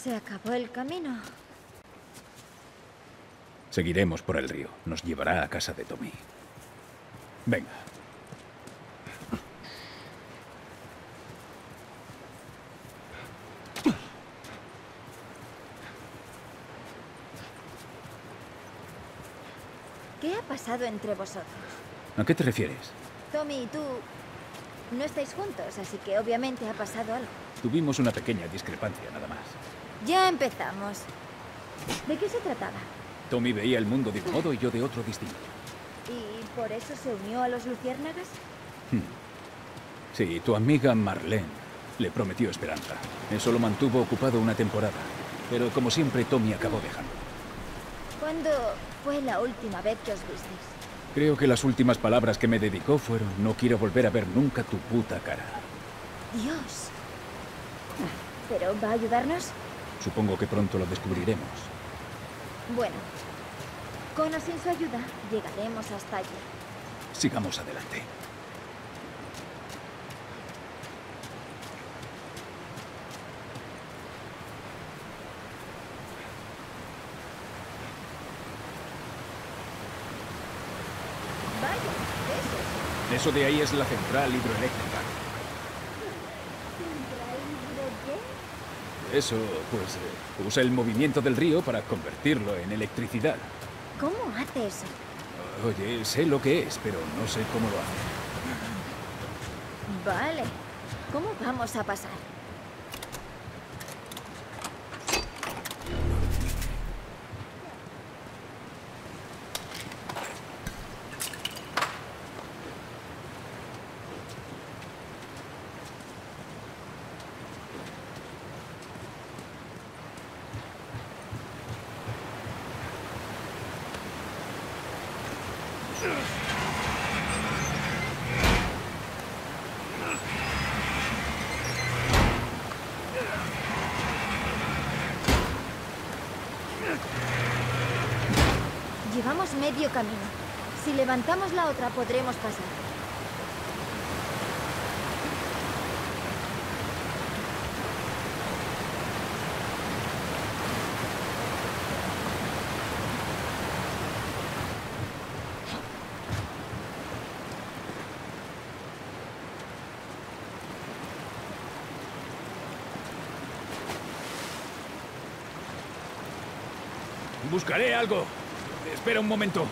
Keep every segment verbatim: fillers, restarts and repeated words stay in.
Se acabó el camino. Seguiremos por el río. Nos llevará a casa de Tommy. Venga. ¿Qué ha pasado entre vosotros? ¿A qué te refieres? Tommy y tú no estáis juntos, así que obviamente ha pasado algo. Tuvimos una pequeña discrepancia, nada más. Ya empezamos. ¿De qué se trataba? Tommy veía el mundo de un modo y yo de otro distinto. ¿Y por eso se unió a los luciérnagas? Hmm. Sí, tu amiga Marlene le prometió esperanza. Eso lo mantuvo ocupado una temporada. Pero como siempre, Tommy acabó dejando. ¿Cuándo fue la última vez que os visteis? Creo que las últimas palabras que me dedicó fueron: no quiero volver a ver nunca tu puta cara. Dios. ¿Pero va a ayudarnos? Supongo que pronto lo descubriremos. Bueno, con o sin su ayuda, llegaremos hasta allí. Sigamos adelante. Vaya, ¿qué es eso? Eso de ahí es la central hidroeléctrica. Eso, pues, eh, usa el movimiento del río para convertirlo en electricidad. ¿Cómo hace eso? Oye, sé lo que es, pero no sé cómo lo hace. Vale. ¿Cómo vamos a pasar? Llevamos medio camino. Si levantamos la otra, podremos pasar. Buscaré algo. Espera un momento.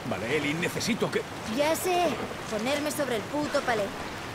Vale, Ellie, necesito que... Ya sé. Ponerme sobre el puto palé.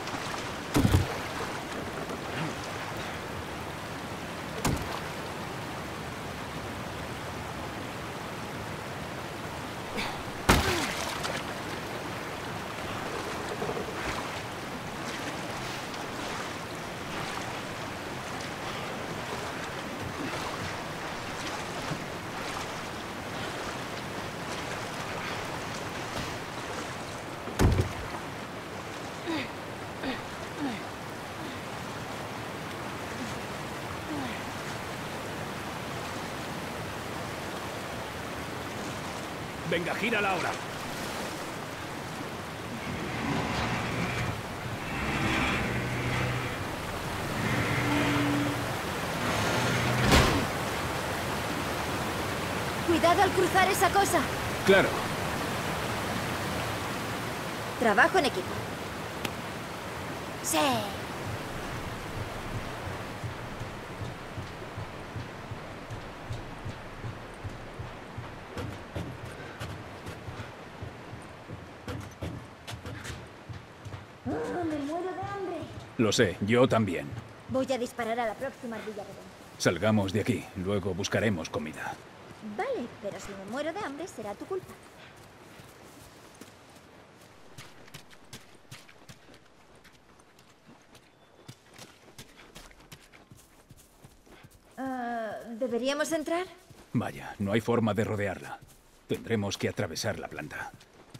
Venga, gírala ahora. Cuidado al cruzar esa cosa. Claro. Trabajo en equipo. Sí. Oh, me muero de hambre. Lo sé, yo también. Voy a disparar a la próxima ardilla redonda. Salgamos de aquí, luego buscaremos comida. Vale, pero si me muero de hambre será tu culpa. Uh, ¿Deberíamos entrar? Vaya, no hay forma de rodearla. Tendremos que atravesar la planta.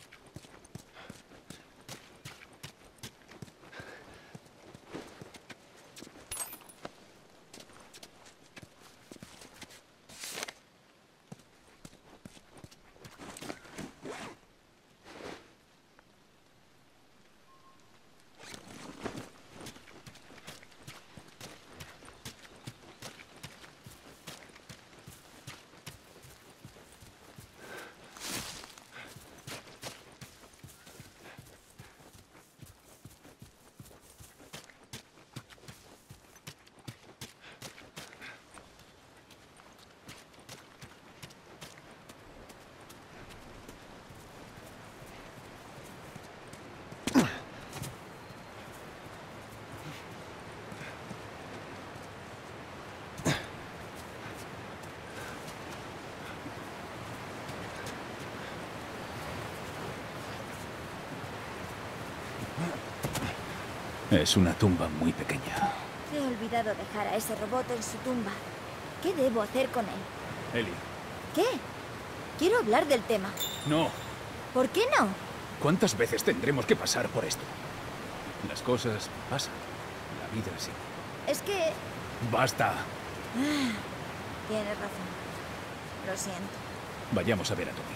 Es una tumba muy pequeña. He olvidado dejar a ese robot en su tumba. ¿Qué debo hacer con él? Ellie. ¿Qué? Quiero hablar del tema. No. ¿Por qué no? ¿Cuántas veces tendremos que pasar por esto? Las cosas pasan. La vida sí. Es que... ¡Basta! Ah, tienes razón. Lo siento. Vayamos a ver a Tommy.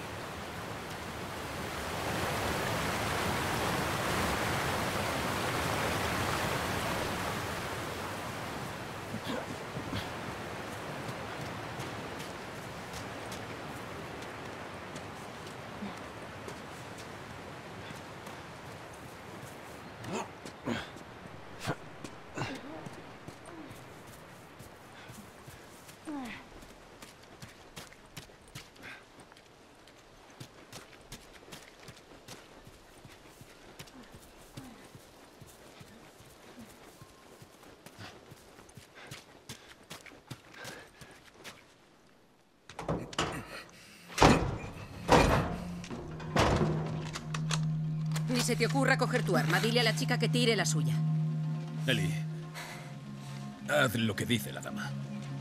Ni se te ocurra coger tu arma. Dile a la chica que tire la suya. Ellie, haz lo que dice la dama.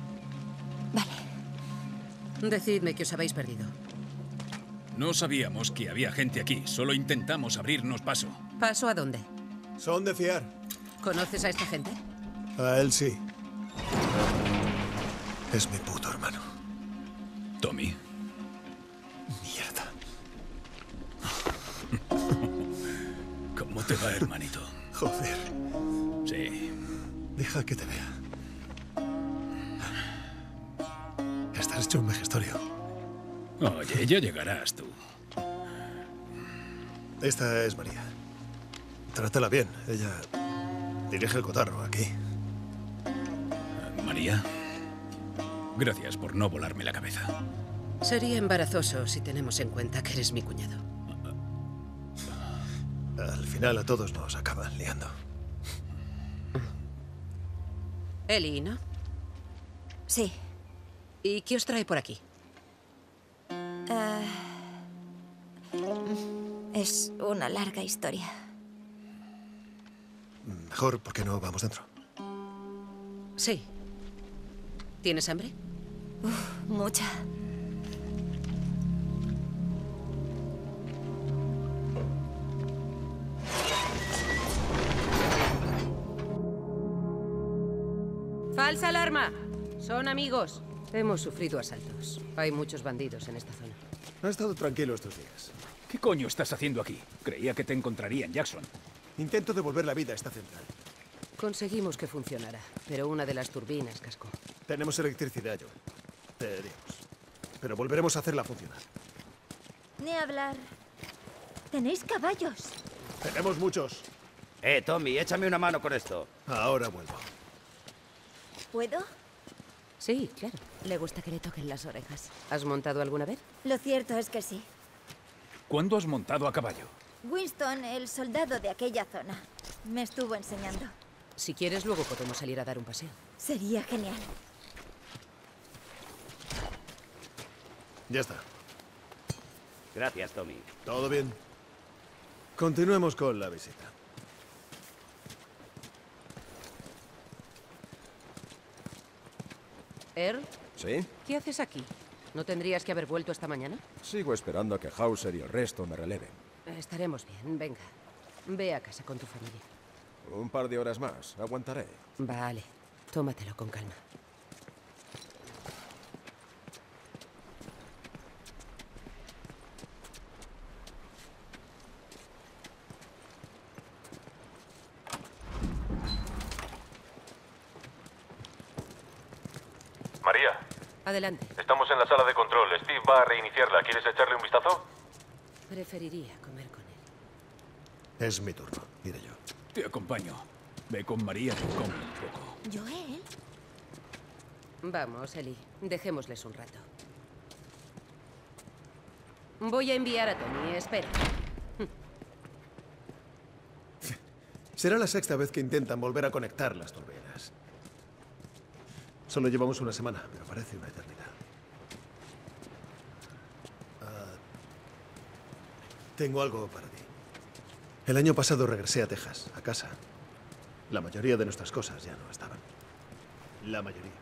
Vale. Decidme que os habéis perdido. No sabíamos que había gente aquí. Solo intentamos abrirnos paso. ¿Paso a dónde? Son de fiar. ¿Conoces a esta gente? A él sí. Es mi puto hermano. Tommy. Mierda. ¿Cómo te va, hermanito? Joder. Sí. Deja que te vea. Estás hecho un vejestorio. Oye, ya llegarás tú. Esta es María. Trátala bien. Ella dirige el cotarro aquí. María, gracias por no volarme la cabeza. Sería embarazoso si tenemos en cuenta que eres mi cuñado. final a todos nos acaban liando. Ellie, ¿no? Sí. ¿Y qué os trae por aquí? Ah, es una larga historia. Mejor, ¿por qué no vamos dentro? Sí. ¿Tienes hambre? Uf, mucha. ¡Falsa alarma! Son amigos. Hemos sufrido asaltos. Hay muchos bandidos en esta zona. Ha estado tranquilo estos días. ¿Qué coño estás haciendo aquí? Creía que te encontraría en Jackson. Intento devolver la vida a esta central. Conseguimos que funcionara, pero una de las turbinas cascó. Tenemos electricidad, Joel. Tenemos. Pero volveremos a hacerla funcionar. Ni hablar. Tenéis caballos. Tenemos muchos. Eh, Tommy, échame una mano con esto. Ahora vuelvo. ¿Puedo? Sí, claro. Le gusta que le toquen las orejas. ¿Has montado alguna vez? Lo cierto es que sí. ¿Cuándo has montado a caballo? Winston, el soldado de aquella zona, me estuvo enseñando. Si quieres, luego podemos salir a dar un paseo. Sería genial. Ya está. Gracias, Tommy. ¿Todo bien? Continuemos con la visita. ¿Er? ¿Sí? ¿Qué haces aquí? ¿No tendrías que haber vuelto esta mañana? Sigo esperando a que Hauser y el resto me releven. Estaremos bien, venga. Ve a casa con tu familia. Un par de horas más, aguantaré. Vale, tómatelo con calma. María, Adelante. estamos en la sala de control. Steve va a reiniciarla. ¿Quieres echarle un vistazo? Preferiría comer con él. Es mi turno. Iré yo. Te acompaño. Ve con María y come un poco. ¿Joel? Vamos, Ellie. Dejémosles un rato. Voy a enviar a Tommy. Espera. Será la sexta vez que intentan volver a conectar las turbinas. Solo llevamos una semana, pero parece una eternidad. Ah, tengo algo para ti. El año pasado regresé a Texas, a casa. La mayoría de nuestras cosas ya no estaban. La mayoría.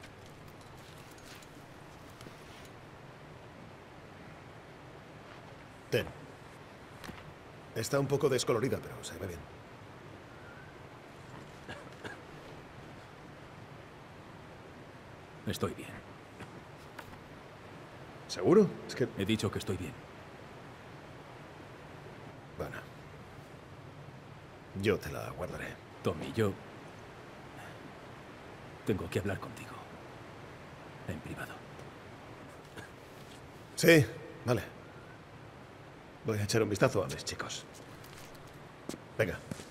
Ten. Está un poco descolorida, pero se ve bien. Estoy bien. ¿Seguro? Es que... He dicho que estoy bien. Bueno. Yo te la guardaré. Tommy, yo... tengo que hablar contigo. En privado. Sí, vale. Voy a echar un vistazo a mis chicos. Venga.